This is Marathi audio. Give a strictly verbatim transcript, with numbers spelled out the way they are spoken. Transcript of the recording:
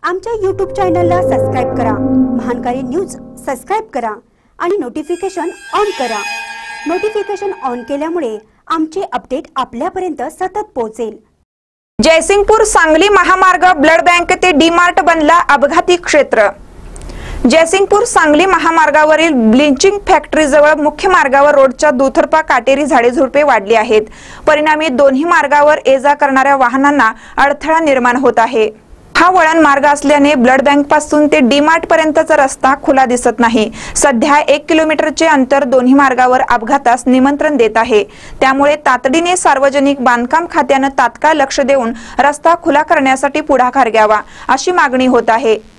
आमच्या यूट्यूब चॅनलला सबस्क्राइब करा, महानकारी न्यूज सबस्क्राइब करा आणि नोटिफिकेशन ऑन करा। नोटिफिकेशन ऑन केल्यामुळे आमचे अपडेट आपल्यापर्यंत सतत पोहोचेल। जयसिंगपूर सांगली महामार्ग ब्लड बँक ते डी मार्ट बनला अपघाती क्षेत्र। जयसिंगपूर सांगली महामार्गावरील ब्लिचिंग फॅक्टरी जवळ मुख्य मार्गावर रोडच्या दुतर्फा काटेरी झाडे झुडपे वाढली आहेत। परिणामी दोन्ही मार्गावर ये-जा करणाऱ्या वाहनांना अडथळा निर्माण होत आहे। हा वळण मार्ग असल्याने ब्लड बँक पासून ते डी मार्ट पर्यंतचा रस्ता खुला दिसत नाही। सध्या एक किलोमीटरचे अंतर दोन्ही मार्गावर अपघातास निमंत्रण देत आहे। त्यामुळे तातडीने सार्वजनिक बांधकाम खात्याने तात्काळ लक्ष देऊन रस्ता खुला करण्यासाठी पुढाकार घ्यावा अशी मागणी होत आहे।